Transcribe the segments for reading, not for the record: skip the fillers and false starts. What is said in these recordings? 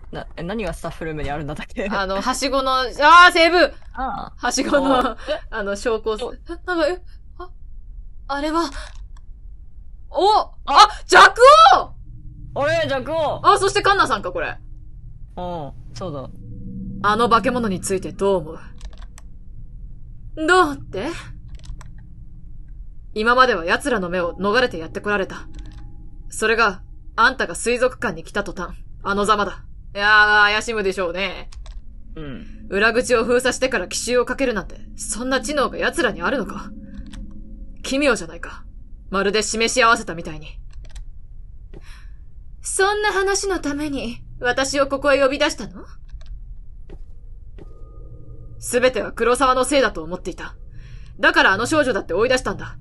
何がスタッフルームにあるんだったっけ？ はしごの、セーブあはしごの、昇降す、なんか、あれは、弱王俺、弱王。 そしてカンナさんか、これ。 うん、そうだ。 あの化け物についてどう思う？どうって？今までは奴らの目を逃れてやってこられた。それが、あんたが水族館に来た途端、あのざまだ。いやー、怪しむでしょうね。 うん。 裏口を封鎖してから奇襲をかけるなんて、そんな知能が奴らにあるのか？奇妙じゃないか。まるで示し合わせたみたいに。そんな話のために、私をここへ呼び出したの？すべては黒沢のせいだと思っていた。だからあの少女だって追い出したんだ。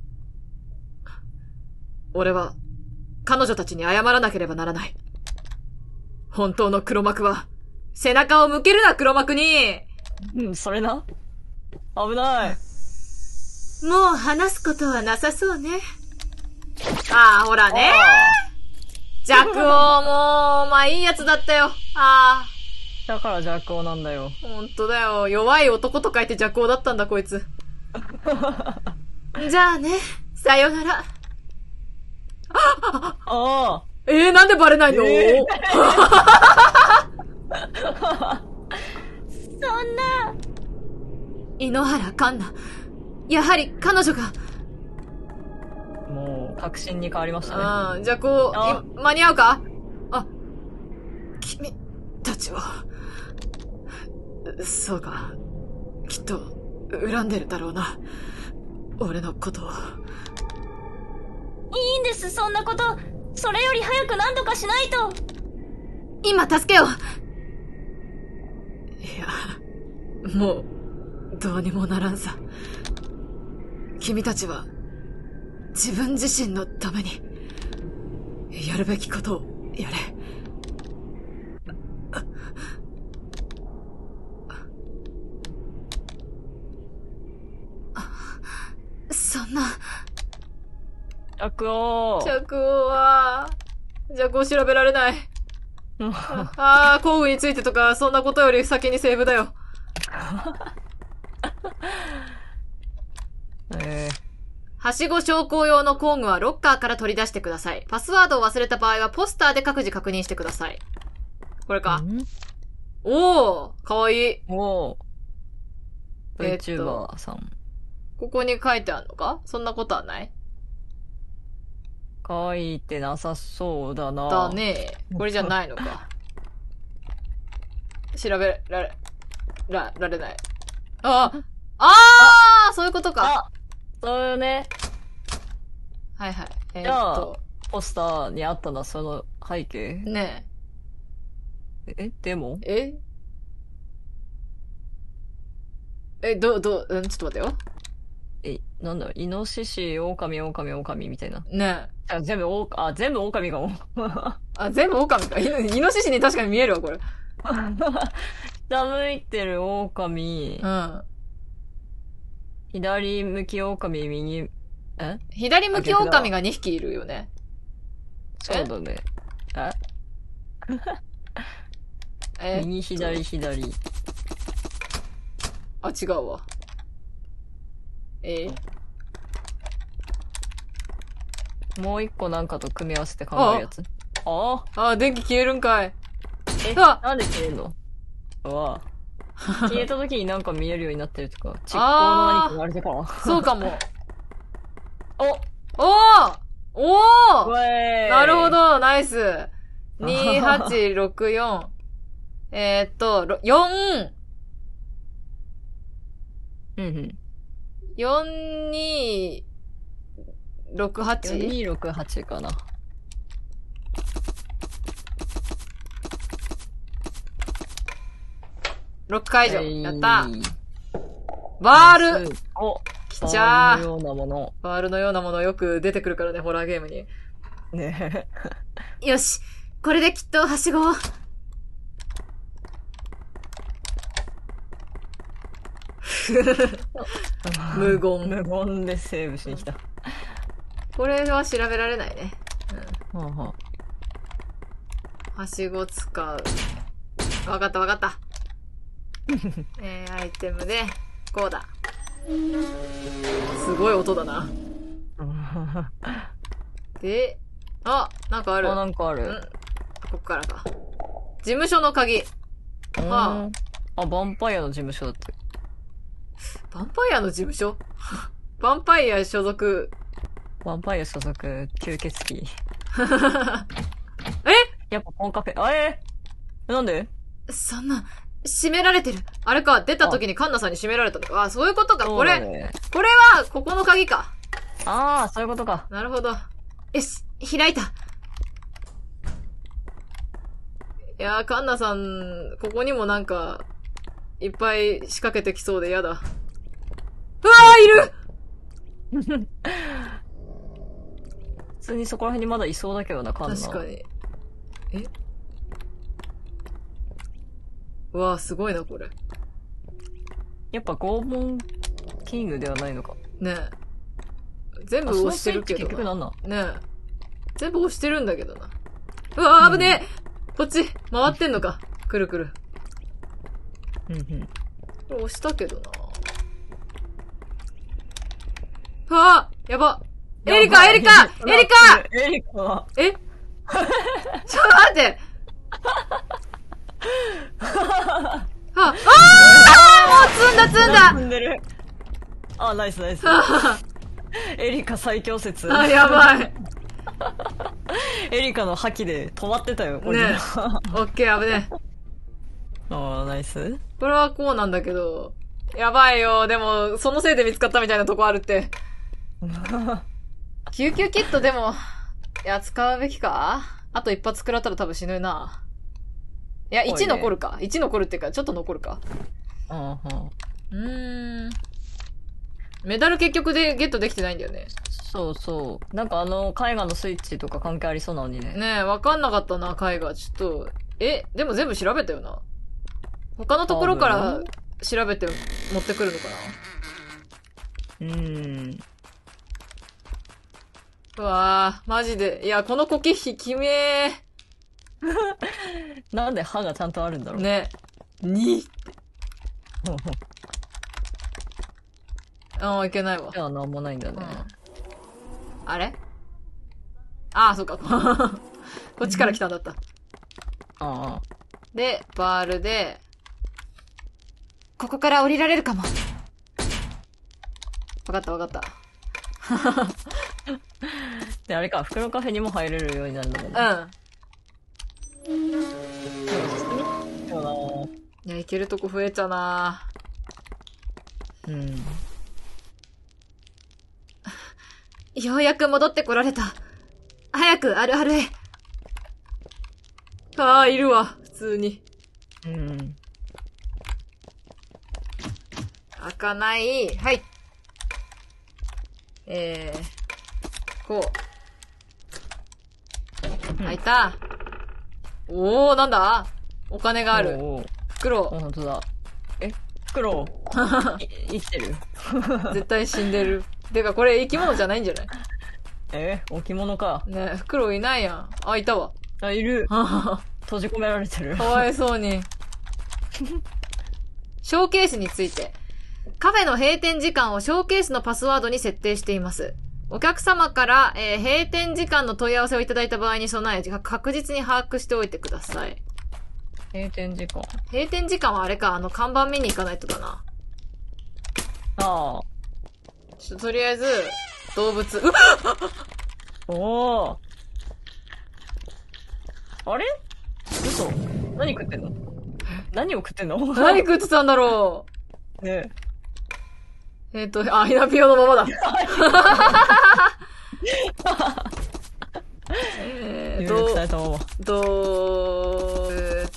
俺は、彼女たちに謝らなければならない。本当の黒幕は、背中を向けるな黒幕に。 うん、それな。危ない。 もう話すことはなさそうね。ほらね。弱王もまあいいやつだったよ。 だから弱王なんだよ。 ほんとだよ。弱い男と書いて弱王だったんだ、こいつ。じゃあね、さよなら。なんでバレないの？そんな。井ノ原環奈。やはり彼女が。 もう、確信に変わりましたね。 じゃあこう、間に合うか？君たちは、そうか。きっと、恨んでるだろうな。俺のことを。 いいんです、そんなこと。それより早く何とかしないと。 今助けよう。いや、もう、どうにもならんさ。君たちは、自分自身のために、やるべきことをやれ。そんな。 弱王。 弱王は、弱王調べられない。工具についてとか、そんなことより先にセーブだよ。はしご昇降用の工具はロッカーから取り出してください。パスワードを忘れた場合はポスターで各自確認してください。これか。かわいい。 VTuber さん。 ここに書いてあるのか？そんなことはない？ 書いてなさそうだな。 だね。これじゃないのか。調べられない。そういうことか。 そうよね。 はいはい。 じゃあ、ポスターにあったのはその背景？ ねえ。でも？ ちょっと待ってよ。 なんだ、イノシシ、狼みたいな。 ねえ。全部狼かも。 全部狼か。イノシシに確かに見えるわ、これ。 下向いてる狼。左向き狼、 左向き狼が2匹いるよね。 そうだね。右、左。 違うわ。 もう一個なんかと組み合わせて考えるやつ。 電気消えるんかい。 なんで消えるの？消えた時になんか見えるようになってるとか、蓄光の何かがあるとか。 そうかも。なるほど、ナイス。2864。4。4268。 4268かな。 ロック解除。やった。バール。来ちゃー。 バールのようなもの。 バールのようなものよく出てくるからね、ホラーゲームに。 ねよし。これできっとはしごを。無言。 無言でセーブしに来た。 これは調べられないね。 はしご使う。わかったわかった。アイテムで、こうだ。すごい音だな。で、なんかある。 なんかある。 こっからか。事務所の鍵。 ヴァンパイアの事務所だって。 ヴァンパイアの事務所ヴァンパイア所属。 ヴァンパイア所属、吸血鬼。やっぱコンカフェ、なんでそんな、閉められてる。あれか、出た時にカンナさんに閉められたの。そういうことか。これは、ここの鍵か。 そういうことか。 なるほど。よし、開いた。いやー、カンナさん、ここにもなんか、いっぱい仕掛けてきそうで嫌だ。うわー、いる普通にそこら辺にまだいそうだけどな、カンナ。 確かに。うわー、すごいな、これ。 やっぱ拷問キングではないのか。 ねえ。全部押してるけどな。 結局なんだ。 ねえ。全部押してるんだけどな。うわー、危ねえ、こっち、回ってんのか。くるくる。これ押したけどな。やば。エリカちょっと待ってもう積んだ積んでる。ナイス。エリカ最強説。 やばい。 エリカの覇気で止まってたよ、これ。ねえ。オッケー、危ねえ。ナイス。 これはこうなんだけど、やばいよ。でも、そのせいで見つかったみたいなとこあるって。救急キットでも、使うべきか？あと一発食らったら多分死ぬな。いや、1残るか。1残るっていうか、ちょっと残るか。メダル結局でゲットできてないんだよね。 そうそう。なんか絵画のスイッチとか関係ありそうなのにね。 ねえ、わかんなかったな、絵画。ちょっと、でも全部調べたよな。他のところから調べて持ってくるのかな。うわぁ、マジで。いや、このコキヒ、きめー。なんで歯がちゃんとあるんだろう。 ね。にって。いけないわ。 じゃあなんもないんだね。 あれ？そうか。こっちから来たんだった。で、バールで、ここから降りられるかも。わかった。 で、あれか、袋カフェにも入れるようになるんだもんね。 いや、行けるとこ増えたな。ようやく戻ってこられた。早く、あるあるへ。いるわ、普通に。開かない。はい。こう。開いた。なんだ？お金がある。袋。 本当だ。袋生きてる絶対死んでる。てか、これ生き物じゃないんじゃない？ 置物か。 ねえ、袋いないやん。いたわ。 いる。閉じ込められてる。 かわいそうに。ショーケースについて。カフェの閉店時間をショーケースのパスワードに設定しています。お客様から、閉店時間の問い合わせをいただいた場合に備え、確実に把握しておいてください。 閉店時間。 閉店時間はあれか、看板見に行かないとだな。とりあえず、動物。 あれ？嘘？何食ってんの？何を食ってんの？ 何食ってたんだろう。ねえ。ひなぴよのままだ。動物。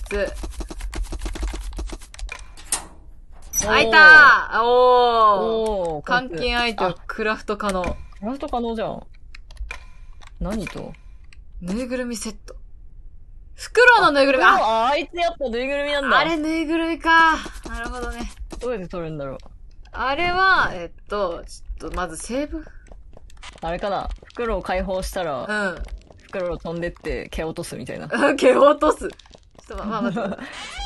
開いたー。換金アイテム、クラフト可能。 クラフト可能じゃん。何と？ ぬいぐるみセット。フクロウのぬいぐるみ。 あいつやっぱぬいぐるみなんだ。 あれぬいぐるみか。なるほどね。 どうやって取るんだろう。 あれは、ちょっと、まずセーブ？ あれかな。袋を解放したら、 袋を飛んでって蹴落とすみたいな。 蹴落とす。ちょっとまあ、待って。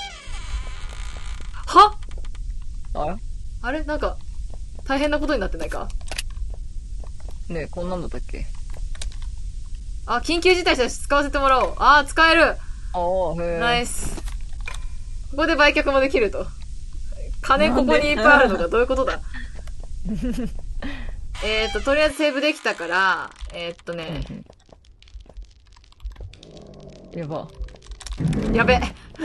はああれなんか、大変なことになってないか？ ねえ、こんなんだったっけ？ あ、緊急事態したし使わせてもらおう。あー、使える。 ああ、へえ。 ナイス。ここで売却もできると。金ここにいっぱいあるのか、どういうことだ？とりあえずセーブできたから、 やば。 やべ。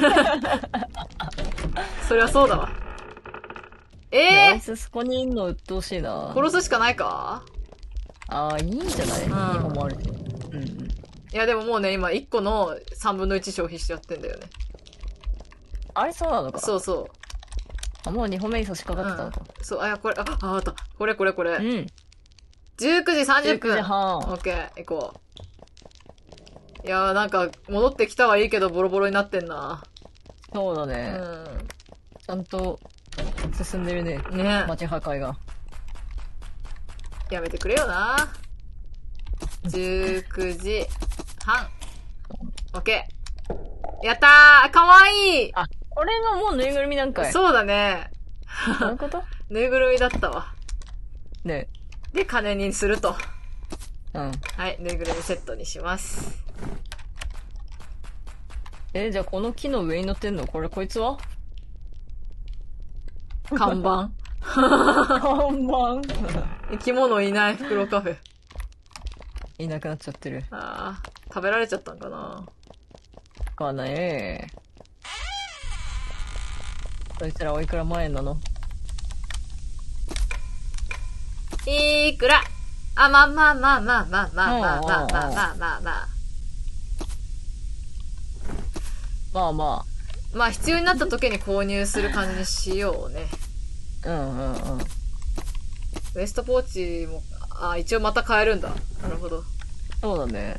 そりゃそうだわ。 あいつそこにいんの鬱陶しいな。 殺すしかないか？ ああ、いいんじゃない？ うん 2本もあるし。うんうん。 いやでももうね、今1個の3分の1消費しちゃってんだよね。 あれそうなのか。 そうそう。 あ、もう2本目に差し掛かってたのか。 そう、あ、これ、あった。これ。 うん。 19時30分。 19時半。 オッケー、行こう。いやーなんか、戻ってきたはいいけどボロボロになってんな。 そうだうね。 ん。 ちゃんと進んでるね。 ね街破壊が。 やめてくれよな。19時半。オッケー。やったー、かわいい。 あ、これがもうぬいぐるみなんかい。 そうだね。 そういうことぬいぐるみだったわ。 ねで、金にすると。 うん。 はい、ぬいぐるみセットにします。 じゃあこの木の上に乗ってんのこいつは看板。 看板生き物いない袋カフェ。 いなくなっちゃってる。 ああ、食べられちゃったんかな。 かねそいつらおいくら万円なの？ いくら？あ、まあ。まあ必要になった時に購入する感じにしようね。 うん。 ウエストポーチも、一応また買えるんだ。なるほど。 そうだね。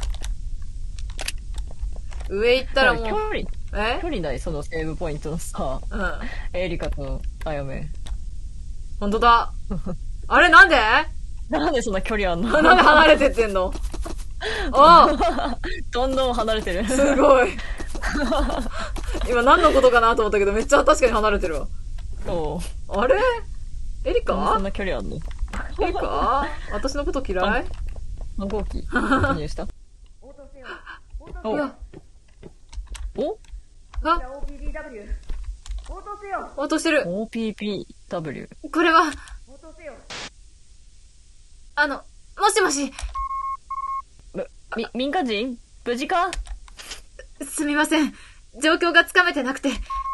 上行ったらもう。 距離ないそのセーブポイントのさ、 うん。 エリカとあやめ。 ほんとだ。あれなんでなんでそんな距離あんの？ なんで離れてってんの？あどんどん離れてる。 すごい。今何のことかなと思ったけど、めっちゃ確かに離れてるわ。 そう。 あれエリカ？ そんな距離あんの？ エリカ？私のこと嫌い？ 反抗期記入した？おいや。 おあ OPPW 応答せよ。 応答してる。 OPPW。 これは、 応答せよ。 もしもし。 民間人無事か？ すみません。状況がつかめてなくて。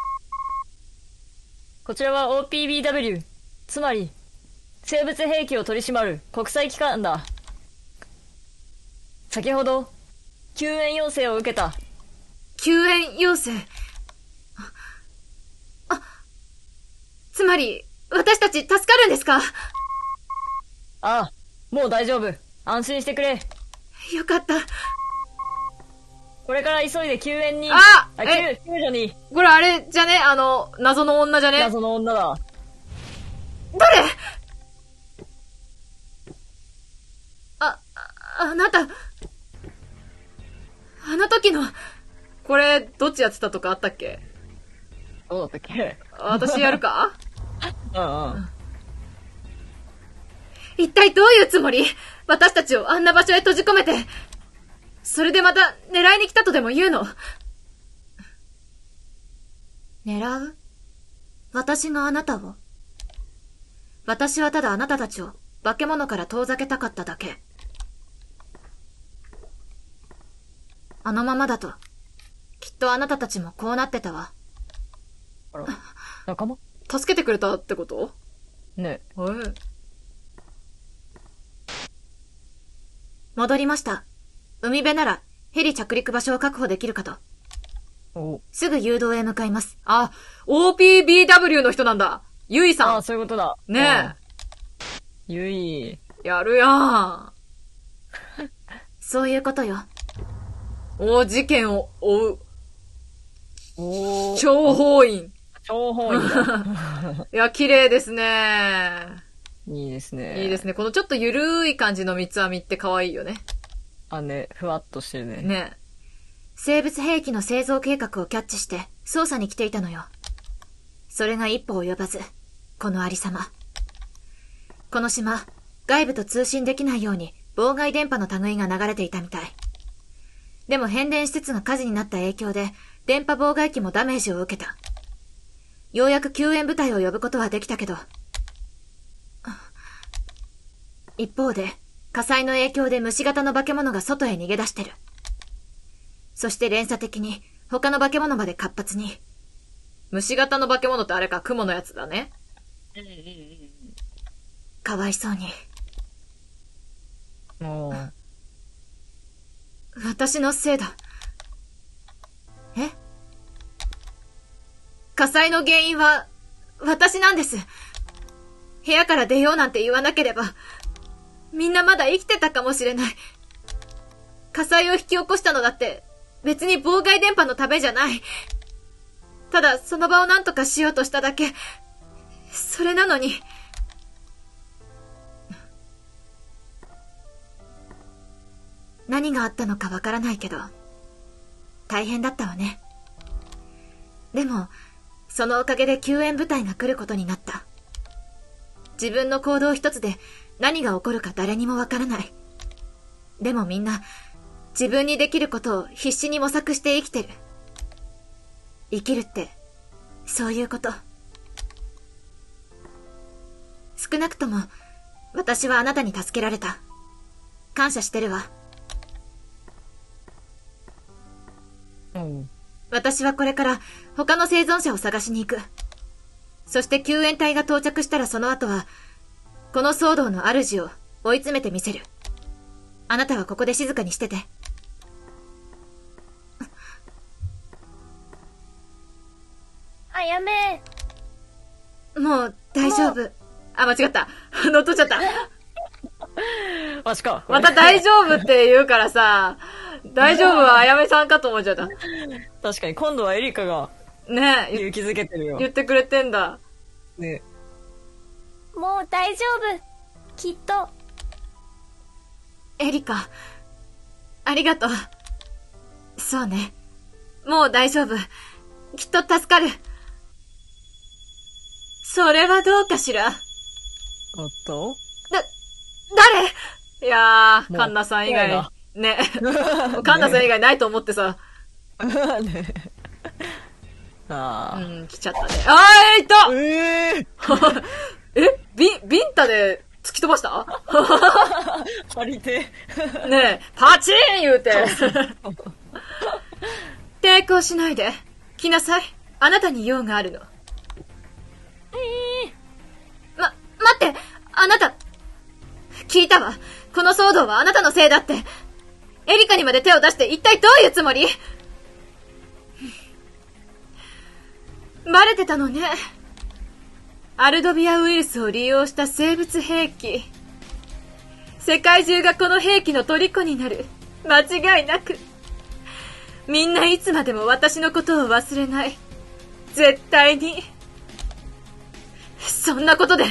こちらは OPBW。つまり、生物兵器を取り締まる国際機関だ。先ほど、救援要請を受けた。 救援要請。つまり、私たち助かるんですか？ ああ、もう大丈夫。安心してくれ。 よかった。 これから急いで救援に。救助に。 これあれじゃね？謎の女じゃね？ 謎の女だ。 誰？あなた、あの時の、これ、どっちやってたとかあったっけ？ どうだったっけ？ 私やるか？ うん。 一体どういうつもり？私たちをあんな場所へ閉じ込めて、それでまた狙いに来たとでも言うの？狙う？私があなたを？私はただあなたたちを化け物から遠ざけたかっただけ。あのままだと、きっとあなたたちもこうなってたわ。 あら、仲間？ 助けてくれたってこと？ ねえ。 戻りました。海辺ならヘリ着陸場所を確保できるかと。すぐ誘導へ向かいます。あ、OPBW の人なんだ。ゆいさん。 あ、そういうことだ。 ねえ。ゆい。 やるやん。そういうことよ。事件を追う。諜報員。 諜報員だ。 いや、綺麗ですね。 いいですね。 いいですね。このちょっとゆるい感じの三つ編みって可愛いよね。 ね、ふわっとしてるね。 ね。生物兵器の製造計画をキャッチして捜査に来ていたのよ。それが一歩及ばず、このありさま。この島、外部と通信できないように妨害電波の類が流れていたみたい。でも変電施設が火事になった影響で、電波妨害機もダメージを受けた。ようやく救援部隊を呼ぶことはできたけど。一方で、火災の影響で虫型の化け物が外へ逃げ出してる。そして連鎖的に他の化け物まで活発に。虫型の化け物ってあれか、雲のやつだね。かわいそうに。 もう。 私のせいだ。え？火災の原因は私なんです。部屋から出ようなんて言わなければ、みんなまだ生きてたかもしれない。火災を引き起こしたのだって別に妨害電波のためじゃない。ただその場を何とかしようとしただけ。それなのに。何があったのかわからないけど、大変だったわね。でも、そのおかげで救援部隊が来ることになった。自分の行動一つで何が起こるか誰にもわからない。でもみんな、自分にできることを必死に模索して生きてる。生きるって、そういうこと。少なくとも、私はあなたに助けられた。感謝してるわ。私はこれから他の生存者を探しに行く。そして救援隊が到着したらその後は、この騒動の主を追い詰めてみせる。あなたはここで静かにしてて。 あやめ。 もう大丈夫。あ、間違った。乗っ取っちゃった。 マジか。 また大丈夫って言うからさ、大丈夫はあやめさんかと思っちゃった。 確かに今度はエリカがねえ、 勇気づけてるよ。 言ってくれてんだ。 ね。 もう大丈夫。きっと。 エリカ、ありがとう。そうね。もう大丈夫。きっと助かる。それはどうかしら。 おっと誰？いやー、 もうカンナさん以外怖いな。 ね。カンナさん以外ないと思ってさ。 ね。ああ。 来ちゃったね。あー、いたビンタで突き飛ばした張り手。 ねえ、パチーン言うて。抵抗しないで。来なさい。あなたに用があるの。待って、あなた。聞いたわ。この騒動はあなたのせいだって。エリカにまで手を出して一体どういうつもり？バレてたのね。アルドビアウイルスを利用した生物兵器。世界中がこの兵器の虜になる。間違いなく。みんないつまでも私のことを忘れない。絶対に。そんなこと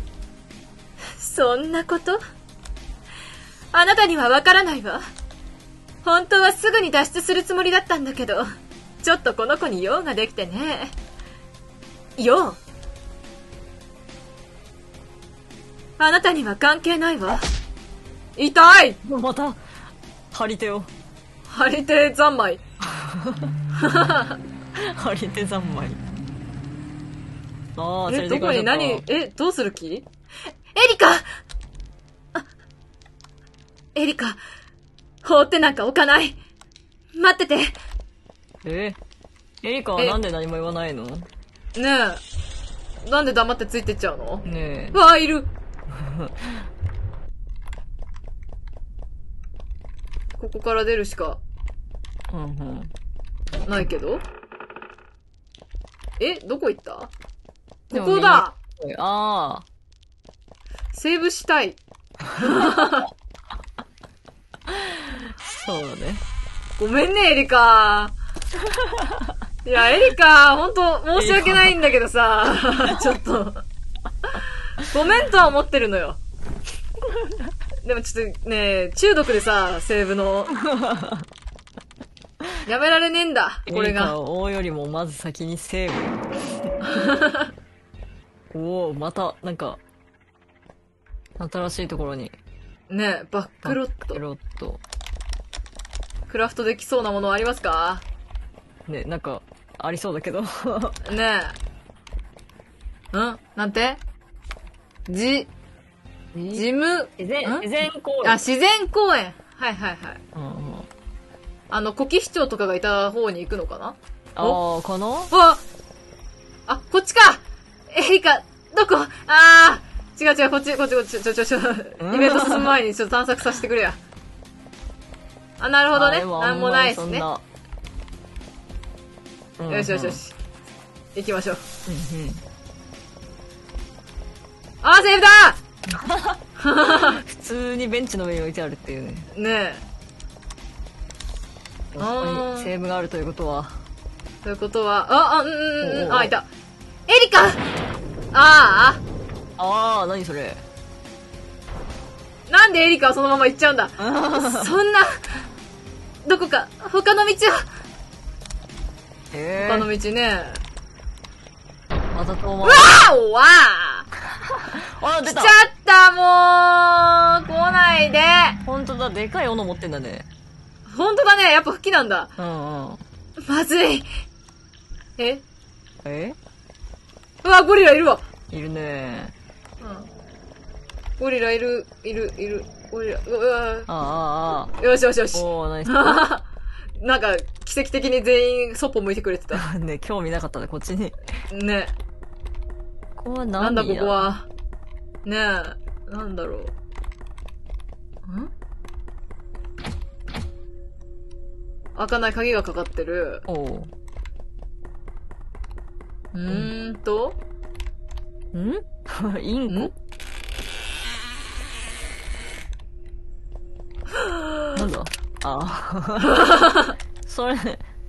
あなたにはわからないわ。本当はすぐに脱出するつもりだったんだけど、ちょっとこの子に用ができてね。用？あなたには関係ないわ。痛い！ また、張り手を。 張り手三昧。 張り手三昧。ああ、 どこに何どうする気？エリカ！エリカ、放ってなんか置かない。待ってて。 エリカはなんで何も言わないの？ ねえ。なんで黙ってついてっちゃうの？ ねえ。 わあ、いる。ここから出るしかないけど。どこ行った？ここだ。 ああ。 セーブしたい。 そうだね。 ごめんね、エリカ。いや、エリカ、ほんと申し訳ないんだけどさ、ちょっと。ごめんとは思ってるのよ。 でもちょっとね、中毒でさ、セーブの。やめられねえんだ、これエリカが。 を追うよりもまず先にセーブ。おお、また、なんか、新しいところに。 ねえ、バックロット。 ロット。 クラフトできそうなものありますか？ ね、なんか、ありそうだけど。 ねえ。なんて事務、 自然公園。 あ、自然公園。はいはいはい。 うんうん。 古希市長とかがいた方に行くのかな？ ああ、かな？ あ、こっちか！エリカ、どこ？違う違う、こっち、イベント進む前にちょっと探索させてくれや。なるほどね。なんもないですね。よしよしよし。行きましょう。セーフだ普通にベンチの上に置いてあるっていうね。 ねえ。 ここにセーブがあるということは。 ということは、いた。エリカ何それ。 なんでエリカはそのまま行っちゃうんだそんな、どこか、他の道を。他の道ね。 また遠回り。 来ちゃったもう来ないでほんとだ、でかい斧持ってんだね。 ほんとだね、やっぱ好きなんだ。まずい。ゴリラいるわ。 いるね。 ゴリラいる。ゴリラ、よしよしよし。 ナイス。 なんか、奇跡的に全員そっぽ向いてくれてた。 ね、興味なかったね、こっちに。 ね。 ここはなんだここは。ねえ、なんだろう。開かない鍵がかかってる。 インコなんだそれ、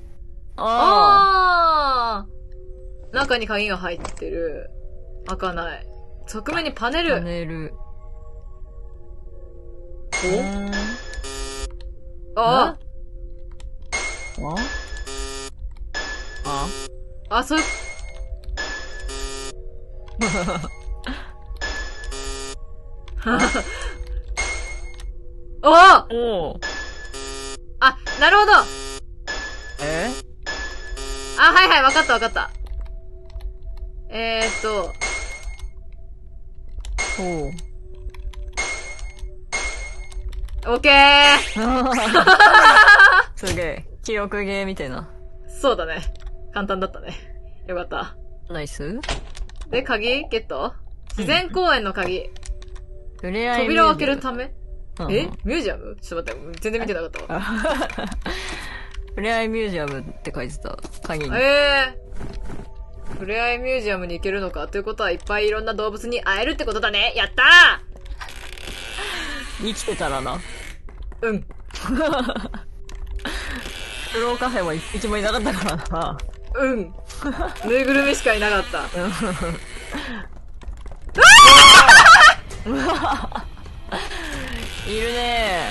中に鍵が入ってる。開かない。側面にパネル。そういう、なるほど。はいはい、わかったわかった。オッケーすげえ。記憶ゲーみたいな。 そうだね。簡単だったね。よかった。 ナイス。 で、鍵ゲット？自然公園の鍵。扉を開けるため？ミュージアム？ちょっと待って、全然見てなかったわ。 ふれあいミュージアムって書いてた。鍵に。 ふれあいミュージアムに行けるのか。ということはいっぱいいろんな動物に会えるってことだね。やったー！生きてたらな。 うん。 フローカフェも一匹もいなかったからな。 うん。ぬいぐるみしかいなかった。 いるね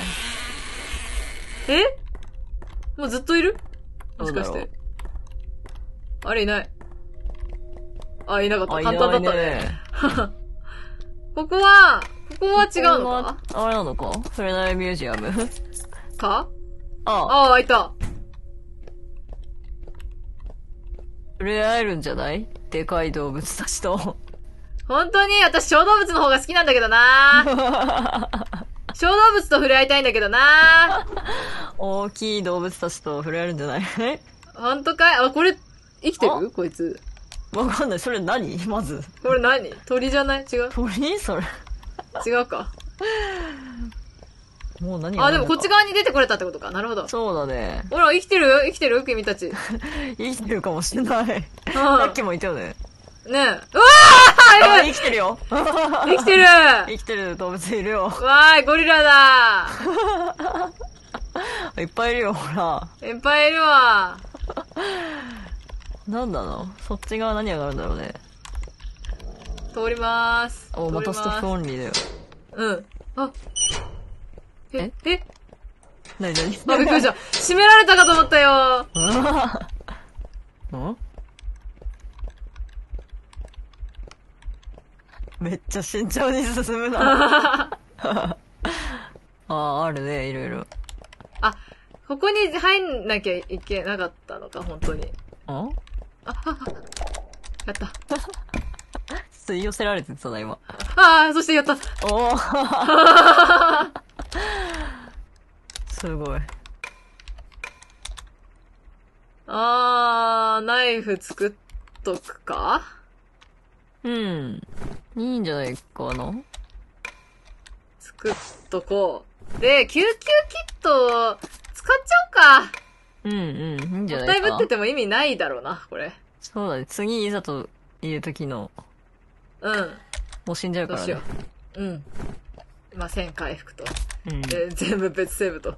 もうずっといる？もしかして。あれいない。いなかった。簡単だったね。ここは違うのか？ あれなのか？ふれないミュージアムか？いた。 触れ合えるんじゃない？でかい動物たちと。 本当に私小動物の方が好きなんだけどな小動物と触れ合いたいんだけどな大きい動物たちと触れ合えるんじゃない？ 本当かい？これ、生きてる？こいつ。 わかんない。それ何？まず。 これ何？鳥じゃない？違う？ 鳥？それ。 違うか。 もう何がでもこっち側に出てこれたってことか。なるほど。 そうだね。 ほら、生きてる君たち。 生きてるかもしれない。さっきも言ったよね。 ねえ。 生きてるよ。 生きてる生きてる動物いるよ。 ゴリラだいっぱいいるよ、ほら。 いっぱいいるわ。 なんだろう？そっち側何があるんだろうね。 通りまーす。 またストップオンリーだよ。 うん。 えなになにあ、びっくりした。閉められたかと思ったよ。 んめっちゃ慎重に進むな。あるね、いろいろ。 あ、ここに入んなきゃいけなかったのか、本当に。 んやった。 吸い寄せられてたな、今。 そしてやった。 おーすごい。 ナイフ作っとくか？ うん。いいんじゃないかな。 作っとこう。で、救急キット使っちゃおうか。 うん、いいんじゃもっないか。 たいぶってても意味ないだろうな、これ。 そうだね。次いざという時の、 うん。 もう死んじゃうからね。 どうしよう。うん。まあ、1000回復と。 うん。 で、全部別セーブと。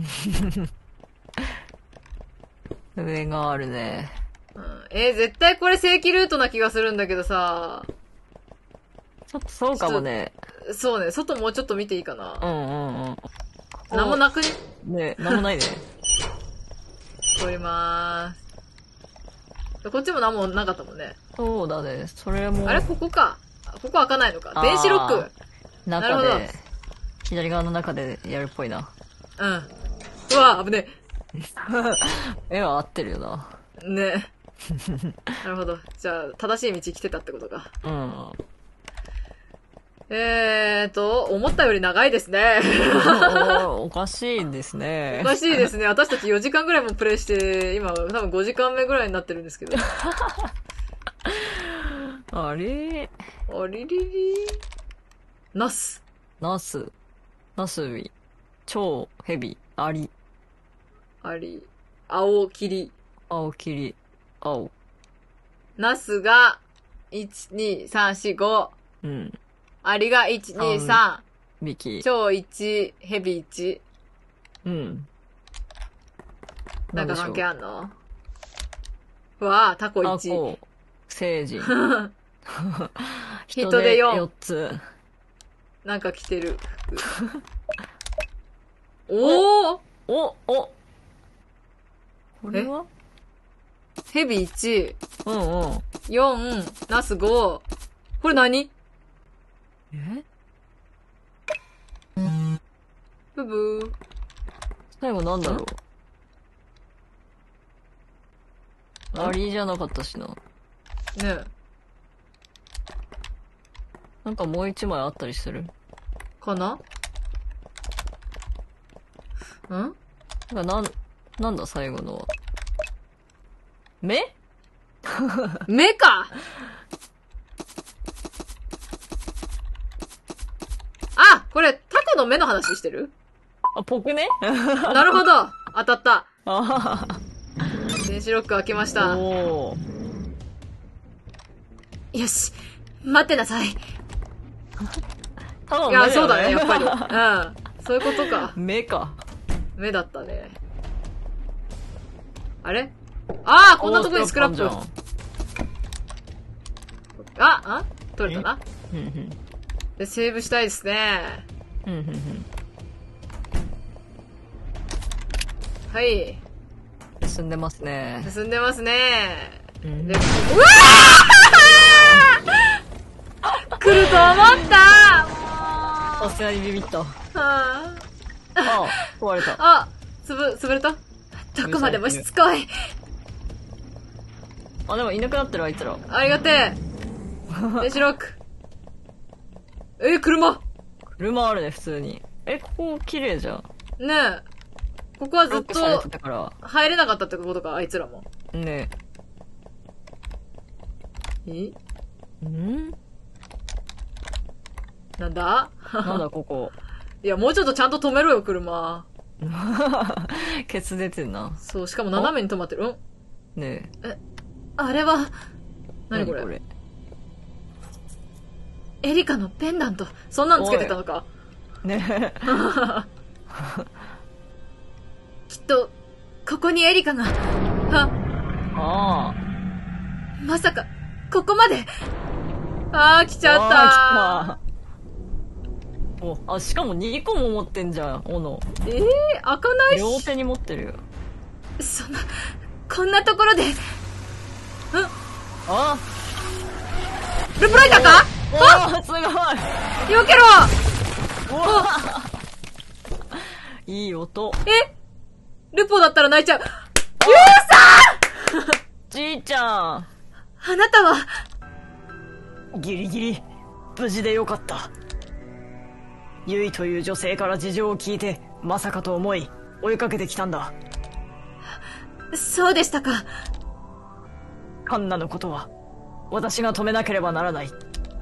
上があるね。 絶対これ正規ルートな気がするんだけどさ。 ちょっとそうかもね。 そうね、外もうちょっと見ていいかな。 なんもなくね、なんもないね。 通りまーす。こっちもなんもなかったもんね。 そうだね。それも。 あれここか。ここ開かないのか。電子ロック。なるほど。 中で、左側の中でやるっぽいな。 うん。うわ、危ね絵は合ってるよな。 え。ねなるほど。じゃあ、正しい道来てたってことか。 うん。 思ったより長いですね。 おかしいですね。 おかしいですね。私たち4時間ぐらいもプレイして、今多分5時間目ぐらいになってるんですけど。 あれありりりナス。 ナスビ。超ヘビ。アリ。 青霧。 青霧。青。 ナスが、1、2、3、4、5。 うん。 アリが1、2、3。 匹。 超1、ヘビ1。 うん。 なんか関係あんの？うわぁ、タコ1。 タコ。聖人。 人で4。 4つ。 なんか着てる。おーこれはヘビ1。 うん。 4、ナス5。これ何？ブブー。 最後なんだろう。アリじゃなかったしな。 ねえ。 なんかもう一枚あったりする？ かな？ なんだ最後のは。目目か！これ、タコの目の話してる？ ぽくねなるほど。当たった。 あ電子ロック開けました。 おー。 よし。待ってなさい。 ただのいや、そうだね、やっぱり。うん。そういうことか。 目か。 目だったね。あれ？こんなとこにスクラップ。取れたな。で、セーブしたいですね。はい。 進んでますね。 進んでますね。で、うわー来ると思ったさすがにビビった。壊れた。 潰れた？どこまでもしつこい。 でもいなくなってるあいつら。 ありがてえ。電子ロック。車あるね、普通に。ここ綺麗じゃん。 ねえ。ここはずっと入れなかったってことか、あいつらも。 ねえ。 ん？ なんだここ。 いや、もうちょっとちゃんと止めろよ、車。 ケツ出てんな。 そう、しかも斜めに止まってる。 ねえ。 あれは、何これ。エリカのペンダント。そんなのつけてたのか。 ねえ。 きっと、ここにエリカが。まさか、ここまで。来ちゃった。 あ、しかも2個も持ってんじゃん、斧。 開かないし。 両手に持ってるよ。 そんな、こんなところで。 あルプライターか？ あすごい。 避けろ。 いい音。 ルポだったら泣いちゃう。ユウさんじいちゃん。 あなたは。 ギリギリ、無事でよかった。ユイという女性から事情を聞いて、まさかと思い、追いかけてきたんだ。 そうでしたか。 カンナのことは、私が止めなければならない。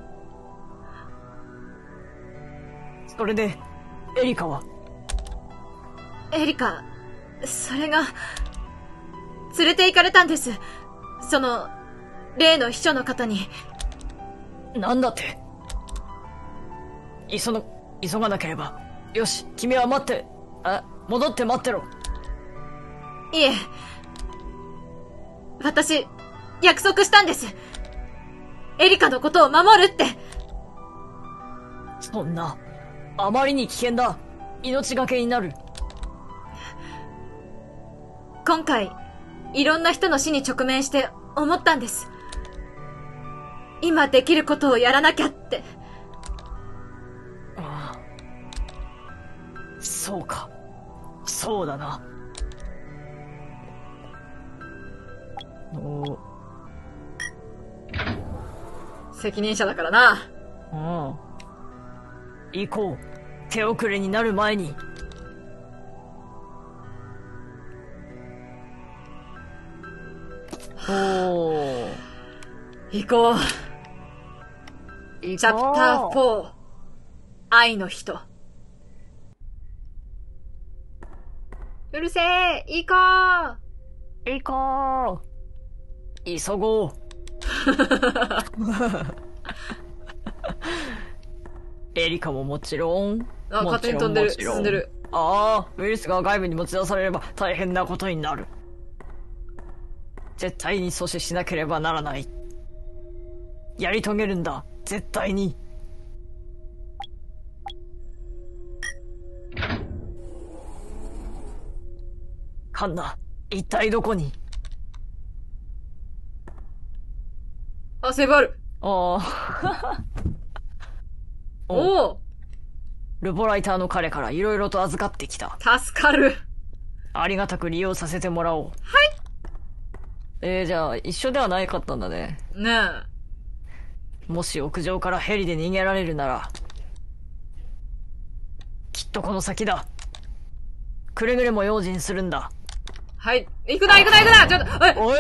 それで、エリカは？ エリカ、それが、連れて行かれたんです。その、例の秘書の方に。 なんだって？急がなければ。よし、君は待って、戻って待ってろ。 いえ、私、約束したんです。エリカのことを守るって。 そんな、あまりに危険だ。命がけになる。 今回、いろんな人の死に直面して思ったんです。今できることをやらなきゃって。 ああ。そうか。そうだな。 責任者だからな。 うん。行こう。手遅れになる前に。 行こう。チャプター4、愛の人。うるせえ、行こう。 行こう。急ごう。エリカももちろん。 勝手に飛んでる。進んでる。 ああ、ウイルスが外部に持ち出されれば大変なことになる。絶対に阻止しなければならない。やり遂げるんだ。絶対に。カンナ、一体どこに？ セブある。 ああ。 おお。 ルボライターの彼から色々と預かってきた。 助かる。 ありがたく利用させてもらおう。はい。じゃあ、一緒ではないかったんだね。 ねえ。もし屋上からヘリで逃げられるなら、きっとこの先だ。くれぐれも用心するんだ。 はい。行くなちょっと、 おい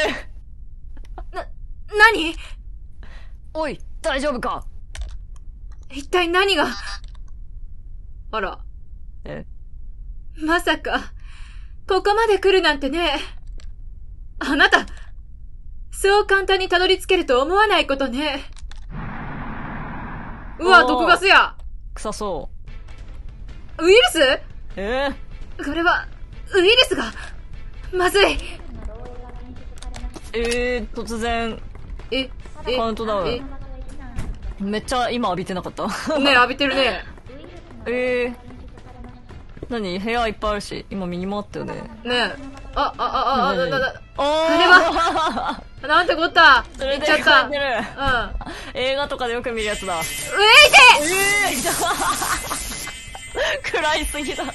何？ おい、大丈夫か？ 一体何が？あら。まさか、ここまで来るなんてね。あなた、そう簡単にたどり着けると思わないことね。うわ、毒ガスや。 臭そウイルス？これは、ウイルスが、まずい。 突然、カウントダウン。めっちゃ今浴びてなかったね、浴びてるね。 何？部屋いっぱいあるし、今右回ったよね。 ねえ。あれはなんてこった。 それで行っちゃった。 映画とかでよく見るやつだ。食らいすぎだ。 いて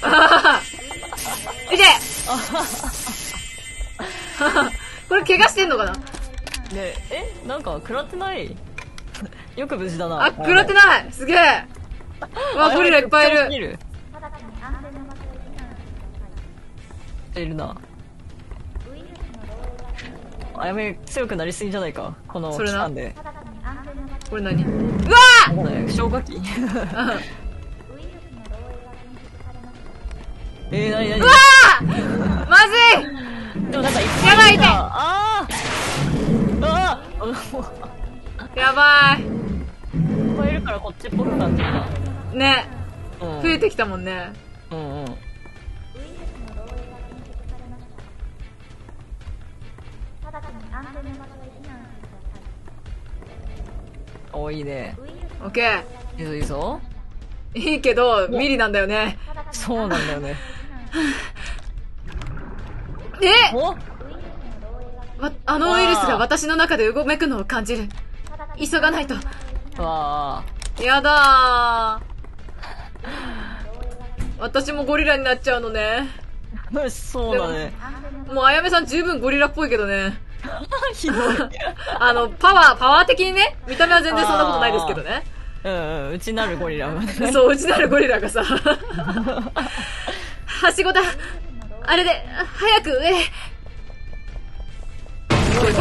これ怪我してんのかな？ ねえ、なんか食らってない？よく無事だな。 食らってない。すげえ。わ、ゴリラいっぱいいる。 いるな。やめ、強くなりすぎじゃないか、この期間で。 これ何？うわー！消火器？何？ うわー！まずい！ でもなんかいっぱいやばいって！やばい。 いっぱいいるからこっちっぽく感じるな。 ね。増えてきたもんね。 お、いいね。 オッケー。 いいぞ。 いいけど、ミリなんだよね。 そうなんだよね。おあのウイルスが私の中でうごめくのを感じる。急がないと。 わやだー。私もゴリラになっちゃうのね。 ー。そうだね。 もうあやめさん十分ゴリラっぽいけどね。 ひどい。 パワー的にね、見た目は全然そんなことないですけどね。 うん、うちなるゴリラがね。 そう、うちなるゴリラがさ。はしごだ。あれで、早く上へ。うわ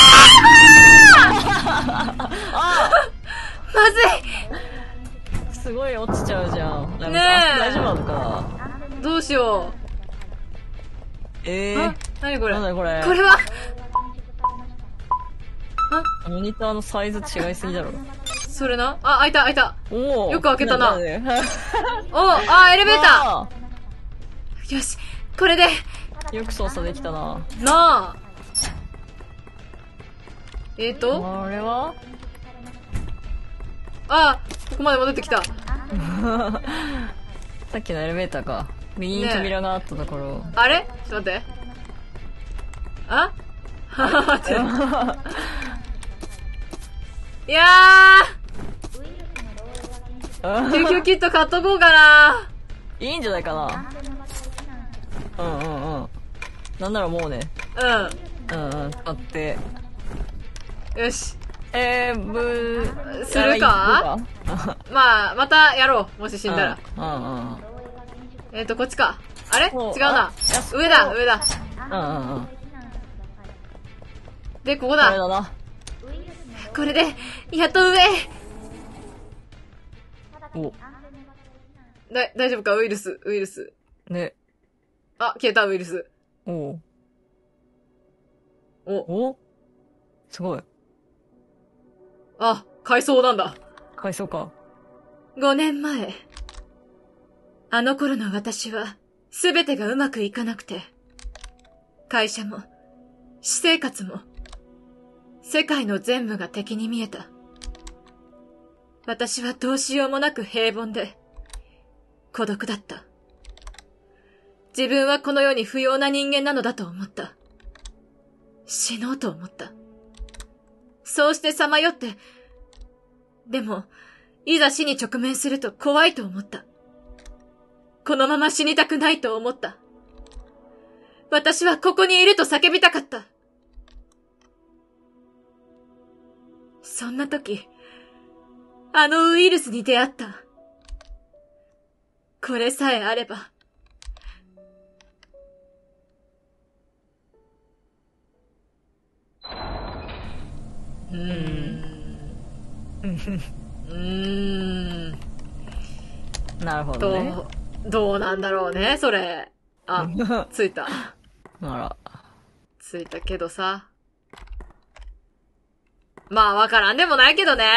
あまずい。 すごい落ちちゃうじゃん。 ねえ大丈夫なのかな。 どうしよう。何これ。 なんだこれ。 これはモニターのサイズ違いすぎだろ。 それな。開いた。 おお。 よく開けたな。 ね、 エレベーター。よし、これで。 よく操作できたな。 なあ。 あれはここまで戻ってきた。 さっきのエレベーターか。右に扉があったところ。 あれちょっと待って。いやー救急キット買っとこうかな。 いいんじゃないかな。なんならもうね。買って。 よし。 するかまあ、またやろう。もし死んだら。こっちか。あれ違うな。上だ。で、ここだ。これで、やっと上。大丈夫かウイルス。 ね。 消えた、ウイルス。 すごい。 階層なんだ。 階層か。 5年前。あの頃の私は、すべてがうまくいかなくて。会社も、私生活も、世界の全部が敵に見えた。私はどうしようもなく平凡で、孤独だった。自分はこの世に不要な人間なのだと思った。死のうと思った。そうしてさまよって、でも、いざ死に直面すると怖いと思った。このまま死にたくないと思った。私はここにいると叫びたかった。そんな時、あのウイルスに出会った。これさえあれば。 なるほどね。 どうなんだろうね、それ。ついた。ついたけどさ。まあ、わからんでもないけどね。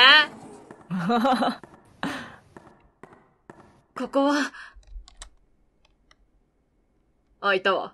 ここは、いたわ。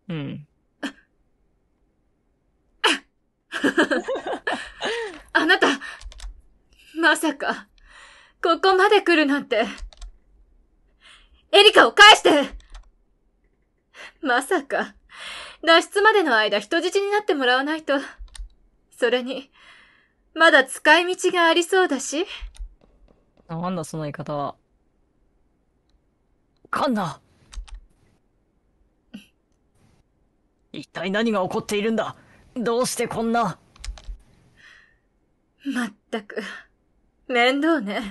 あなた、まさか、ここまで来るなんて。エリカを返して！まさか、脱出までの間人質になってもらわないと。それに、まだ使い道がありそうだし。 なんだその言い方は。カンナ！一体何が起こっているんだ？どうしてこんな。 まったく、面倒ね。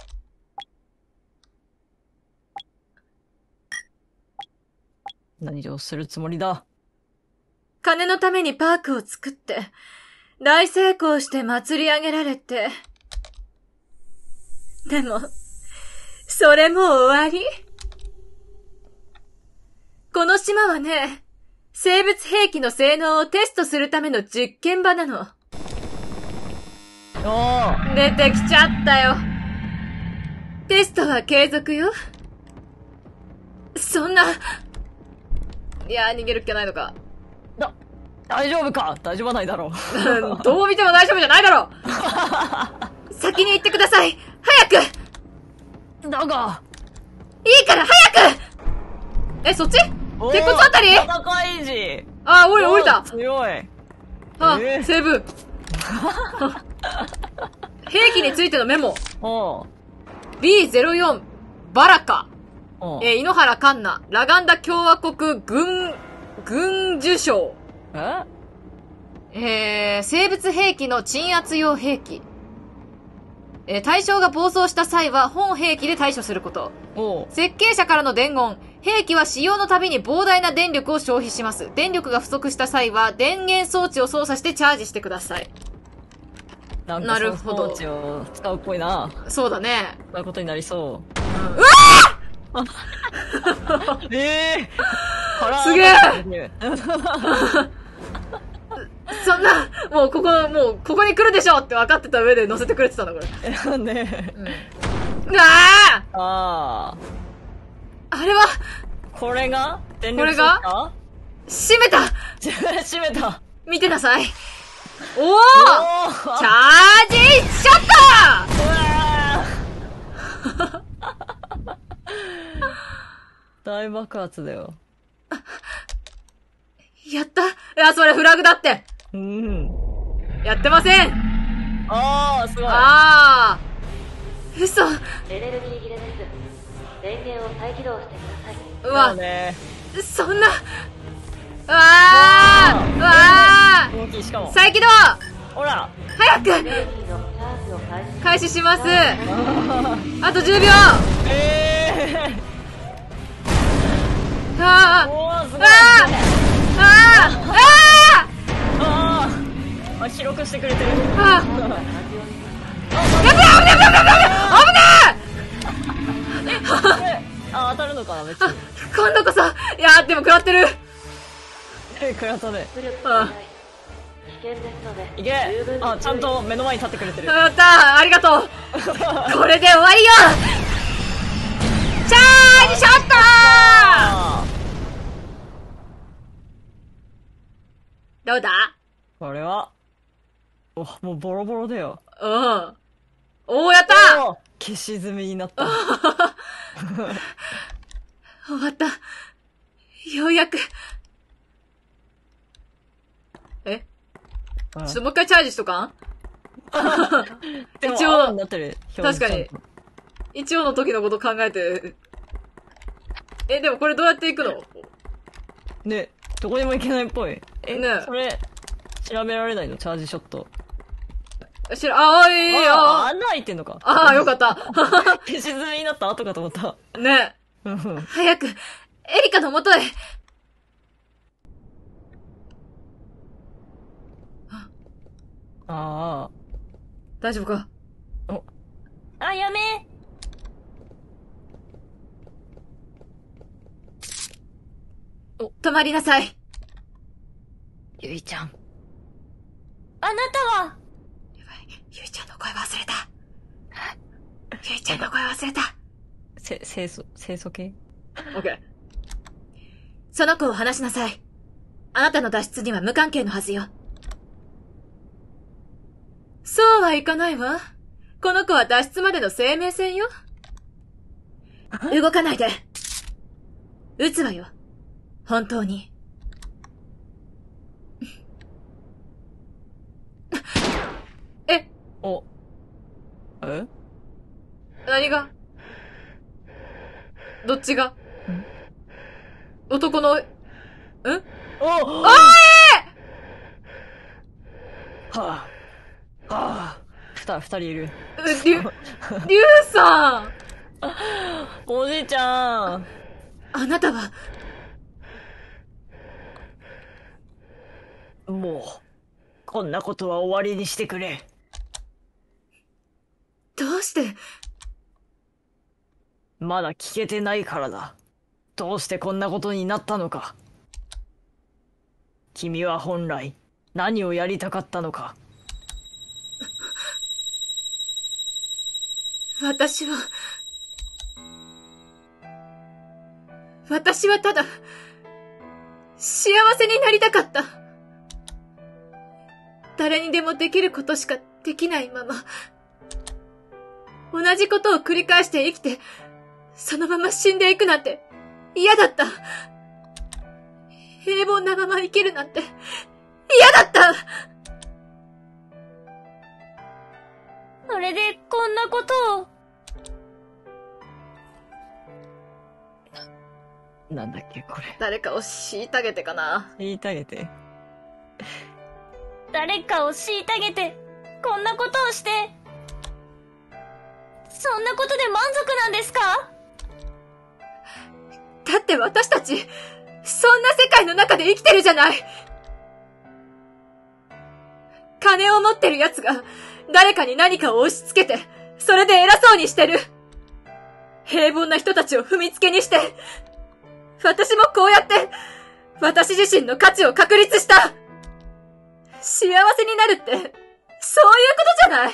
何をするつもりだ？ 金のためにパークを作って、大成功して祭り上げられて。でも、それも終わり？この島はね、生物兵器の性能をテストするための実験場なの。出てきちゃったよ。テストは継続よ。そんな。いやー、逃げるっきゃないのか。 大丈夫か？大丈夫はないだろう。どう見ても大丈夫じゃないだろう。先に行ってください。早く。 だが、 いいから早く。え、そっち？鉄骨あたり？ 戦い時。 あ、降りた。 強い。 あ、セーブ。兵器についてのメモ。B04 バラカ。井ノ原環奈、ラガンダ共和国軍需省。生物兵器の鎮圧用兵器。対象が暴走した際は本兵器で対処すること。設計者からの伝言。兵器は使用のたびに膨大な電力を消費します。電力が不足した際は電源装置を操作してチャージしてください。 なるほど。装置を使うっぽいな。 そうだね。 そういうことになりそう。 うわーすげえそんな、もうここに来るでしょって分かってた上で乗せてくれてたんだ、これ。 ねえ。 あれは、 これが電力装置か？閉めた閉めた見てなさい。おーチャージショット大爆発だよ。 やった。いや、それフラグだって。やってません。 すごい。 嘘。 エネルギー切れです。電源を再起動してください。 うわ、そんな。 大きい、しかも。 再起動。 ほら。 早く。開始します。あと10秒。 広くしてくれてる。 危ない当たるのかな、別に。 今度こそ。いやでも食らってる。 食らったね。いけ。ちゃんと目の前に立ってくれてる。 やったー、ありがとう。これで終わりよ。チャージショットー。どうだ？ これはもうボロボロだよ。 やったー。 消し済みになった。 終わった。ようやく。ちょっともう一回チャージしとかん？一応、確かに。一応の時のこと考えて。でもこれどうやって行くの？ ね、どこにも行けないっぽい。それ、調べられないの？チャージショット。 穴開いてんのか。 よかった。 消し済みになった後かと思った。 ね。早く、エリカの元へ。大丈夫か？ やめ。 止まりなさい。 ゆいちゃん。 あなたは？ ゆいちゃんの声忘れた。ゆいちゃんの声忘れた。 清楚系？ オッケー。その子を離しなさい。あなたの脱出には無関係のはずよ。そうはいかないわ。この子は脱出までの生命線よ。動かないで。撃つわよ。本当に。何が？どっちが？男の、 二人いる。 リュウさん。 おじいちゃん。 あなたは。 もう、こんなことは終わりにしてくれ。 どうして？ まだ聞けてないからだ。どうしてこんなことになったのか。君は本来、何をやりたかったのか。 私はただ、幸せになりたかった。誰にでもできることしかできないまま、 同じことを繰り返して生きて、そのまま死んでいくなんて嫌だった。平凡なまま生きるなんて嫌だった。 それでこんなことを。 なんだっけ、これ。 誰かを虐げてかな。 虐げて。 誰かを虐げて、こんなことをして、そんなことで満足なんですか？ だって私たち、そんな世界の中で生きてるじゃない。金を持ってる奴が誰かに何かを押し付けて、それで偉そうにしてる。平凡な人たちを踏みつけにして、私もこうやって、私自身の価値を確立した。幸せになるって、そういうことじゃない。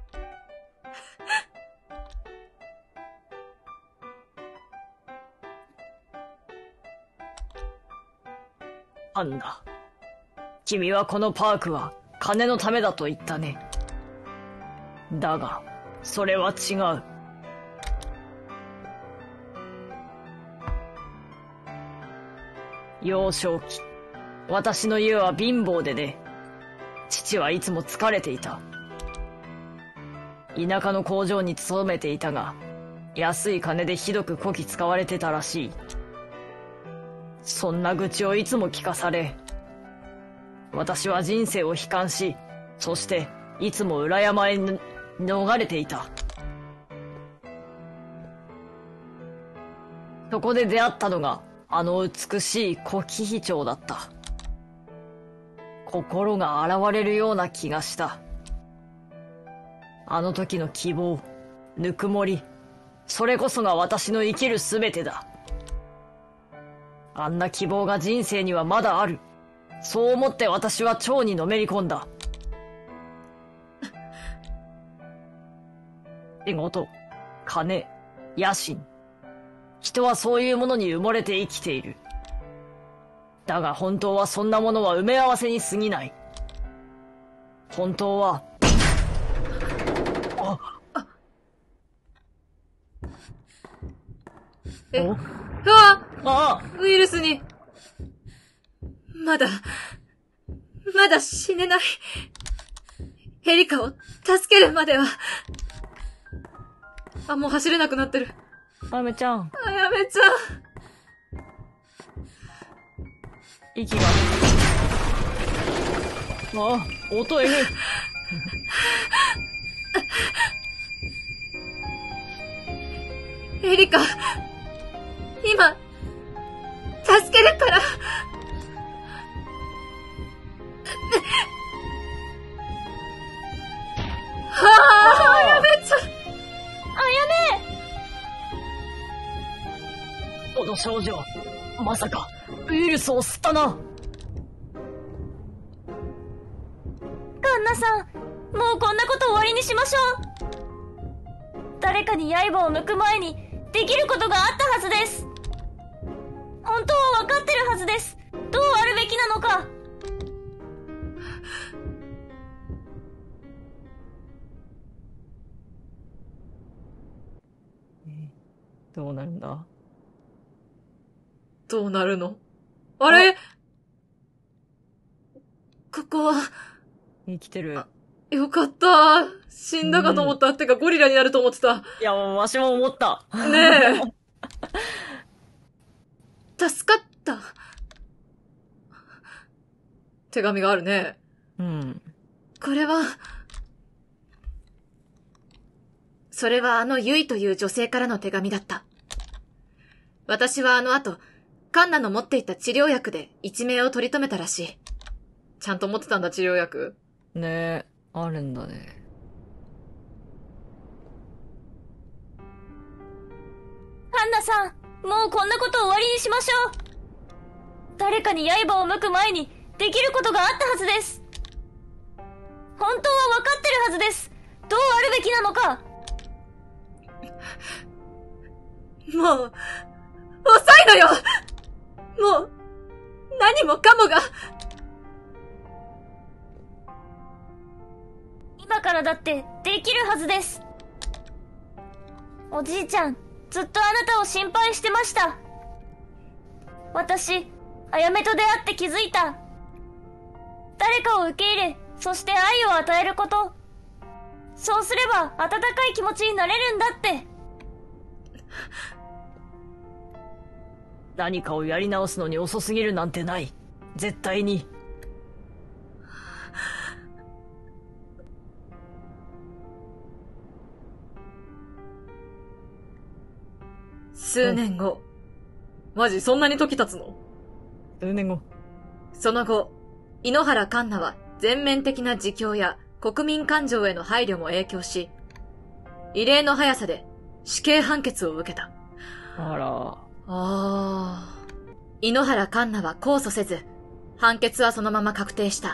アンナ、君はこのパークは金のためだと言ったね。だが、それは違う。幼少期、私の家は貧乏でね、父はいつも疲れていた。田舎の工場に勤めていたが、安い金でひどくこき使われてたらしい。そんな愚痴をいつも聞かされ、私は人生を悲観し、そしていつも裏山へ逃れていた。そこで出会ったのがあの美しいコキヒチョウだった。心が洗われるような気がした。あの時の希望、ぬくもり、それこそが私の生きるすべてだ。あんな希望が人生にはまだある。そう思って私は蝶にのめり込んだ。仕事、金、野心。人はそういうものに埋もれて生きている。だが本当はそんなものは埋め合わせに過ぎない。本当は、 ウイルスに。まだ死ねない。エリカを助けるまでは。もう走れなくなってる。 あやめちゃん。 あやめちゃん。 息が。音えぐい。 エリカ、今、助けるから。あやめちゃん。 この少女、まさか、ウイルスを吸ったな。 カンナさん、もうこんなこと終わりにしましょう。誰かに刃を抜く前にできることがあったはずです。本当は分かってるはずです。どうあるべきなのか。 どうなるんだ？ どうなるの？あれ？ここは。 生きてる。 よかった。死んだかと思った。ってかゴリラになると思ってた。 いや、わしも思った。 ねえ。助かった。手紙があるね。 うん。 これは、それはユイという女性からの手紙だった。私は後、カンナの持っていた治療薬で一命を取り留めたらしい。ちゃんと持ってたんだ、治療薬。 ねえ、あるんだね。 カンナさん、もうこんなこと終わりにしましょう。誰かに刃を向く前にできることがあったはずです。本当は分かってるはずです。どうあるべきなのか。 もう、遅いのよ。もう、何もかもが。 今からだってできるはずです。 おじいちゃん、ずっとあなたを心配してました。私、あやめと出会って気づいた。誰かを受け入れ、そして愛を与えること。そうすれば温かい気持ちになれるんだって。 何かをやり直すのに遅すぎるなんてない。絶対に。 数年後。マジ、そんなに時経つの？ 数年後。 その後、井ノ原環奈は全面的な自供や国民感情への配慮も影響し、異例の速さで死刑判決を受けた。 あら。 井ノ原環奈は控訴せず、判決はそのまま確定した。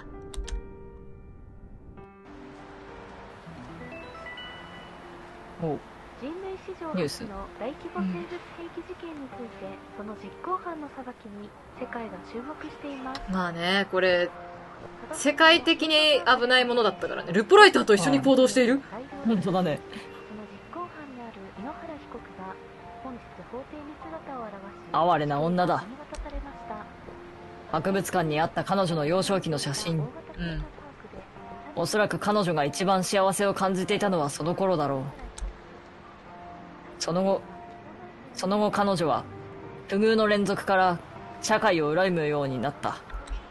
人類史上初の大規模生物兵器事件について、その実行犯の裁きに世界が注目しています。 まあね、これ世界的に危ないものだったからね。ルポライターと一緒に行動している。 本当だね。 その実行犯である井ノ原被告が本日法廷に姿を現し、 哀れな女だ。 言い渡されました。 博物館にあった彼女の幼少期の写真。おそらく彼女が一番幸せを感じていたのはその頃だろう。その後彼女は不遇の連続から社会を恨むようになった。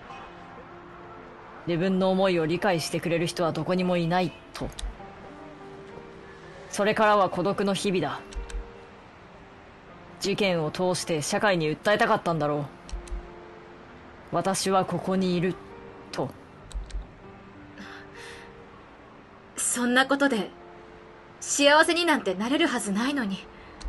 自分の思いを理解してくれる人はどこにもいないと。それからは孤独の日々だ。事件を通して社会に訴えたかったんだろう。私はここにいると。 そんなことで幸せになんてなれるはずないのに。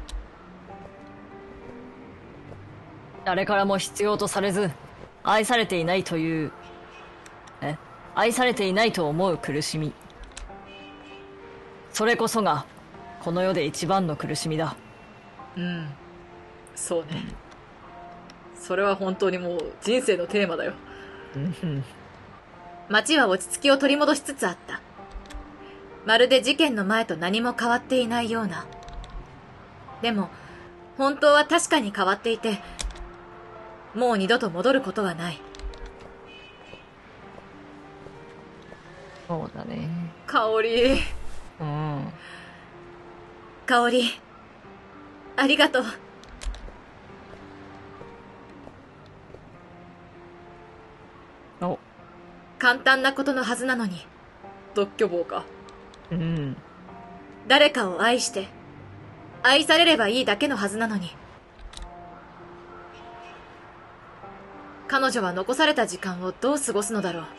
誰からも必要とされず愛されていないという愛されていないと思う苦しみ。それこそがこの世で一番の苦しみだ。 そうね。それは本当にもう人生のテーマだよ。街は落ち着きを取り戻しつつあった。まるで事件の前と何も変わっていないような。でも本当は確かに変わっていて、もう二度と戻ることはない。 そうだね。 香り。香り。ありがとう。簡単なことのはずなのに。独居房か。誰かを愛して、愛されればいいだけのはずなのに。彼女は残された時間をどう過ごすのだろう。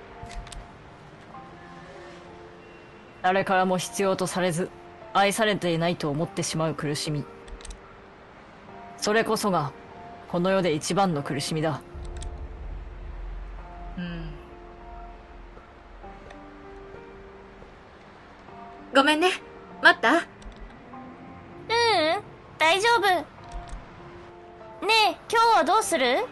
誰からも必要とされず愛されていないと思ってしまう苦しみ。それこそがこの世で一番の苦しみだ。 ごめんね。待った？ 大丈夫。ねえ、今日はどうする？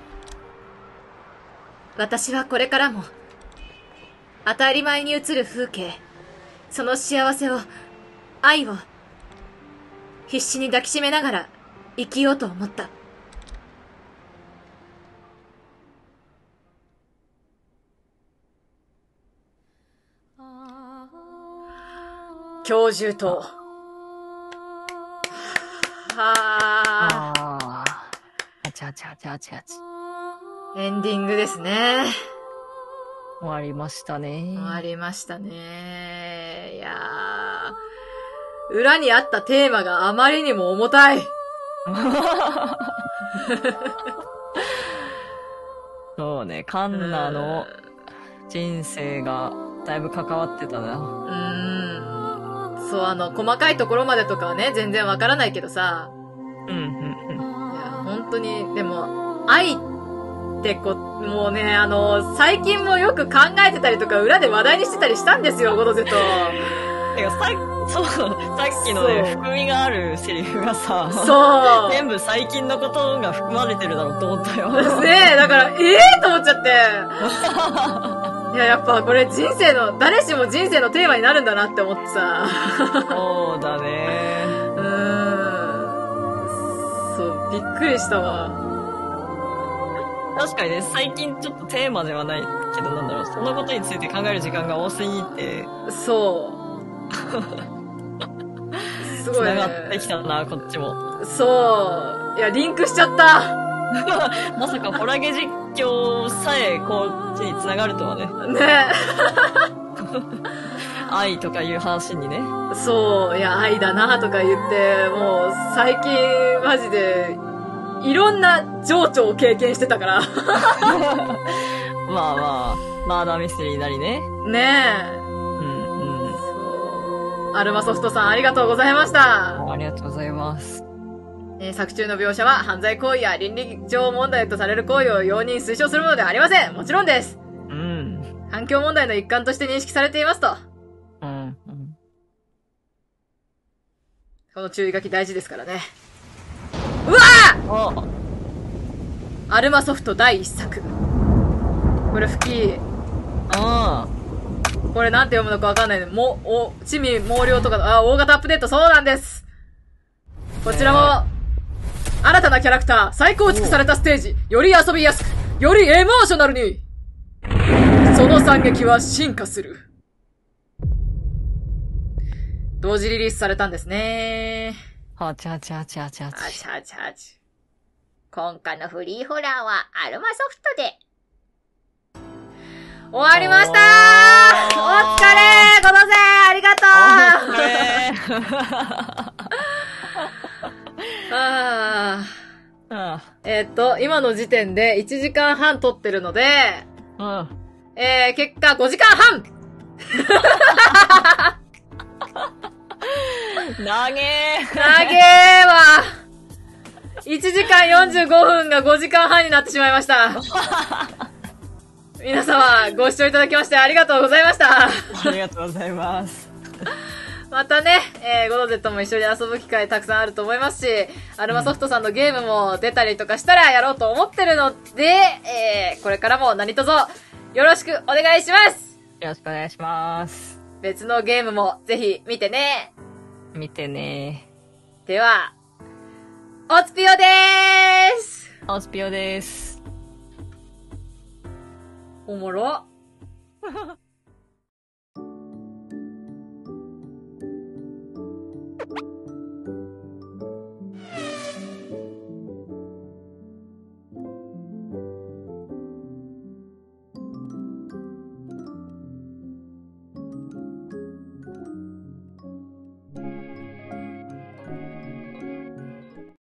私はこれからも当たり前に映る風景、その幸せを、愛を必死に抱きしめながら生きようと思った。教授とエンディングですね。 終わりましたね。 終わりましたね。いやー、裏にあったテーマがあまりにも重たい。 そうね、カンナの人生がだいぶ関わってたな。 そう、細かいところまでとかはね、全然わからないけどさ。いや、本当に、でも、愛ってもうね、最近もよく考えてたりとか、裏で話題にしてたりしたんですよ、ゴドゼと。 さっきのね、含みがあるセリフがさ、 そう。 全部最近のことが含まれてるだろうと思ったよ。 ねえ、だから、と思っちゃって。いや、やっぱこれ誰しも人生のテーマになるんだなって思ってさ。 そうだね。 びっくりしたわ。 確かにね、最近ちょっとテーマではないけど、なんだろう、そのことについて考える時間が多すぎて、 そう。すごいね。 繋がってきたな、こっちも。 そう。いや、リンクしちゃった。 まさかホラゲ実況さえこっちに繋がるとはね。 ね。 愛とかいう話にね。 そう。いや、愛だなとか言って、もう、最近、マジで、いろんな情緒を経験してたから。 まあまあ、マーダーミステリーなりね。 ねえ。 うんうん。 そう。アルマソフトさんありがとうございました。 ありがとうございます。 作中の描写は犯罪行為や倫理上問題とされる行為を容認推奨するものではありません。もちろんです。 うん。 環境問題の一環として認識されていますと。 うん。 この注意書き大事ですからね。うわあアルマソフト第一作。これ吹き。 あ。 これなんて読むのかわかんないね。地味毛量とか、大型アップデート、そうなんです。こちらも、新たなキャラクター、再構築されたステージ、より遊びやすく、よりエモーショナルに、その惨劇は進化する。同時リリースされたんですね。 はちゃちゃちゃちゃちゃ。 あちゃちゃち。今回のフリーホラーはアルマソフトで。終わりましたー。お疲れー。このせありがとう今の時点で1時間半撮ってるので、結果5時間半長えわ。1時間45分が5時間半になってしまいました。皆様、ご視聴いただきましてありがとうございました。 ありがとうございます。 またね、ゴロゼットも一緒に遊ぶ機会たくさんあると思いますし、アルマソフトさんのゲームも出たりとかしたらやろうと思ってるので、これからも何卒よろしくお願いします。 よろしくお願いします。 別のゲームもぜひ見てね。 見てね。 では、おつぴよでーす。 おつぴよです。 おもろ。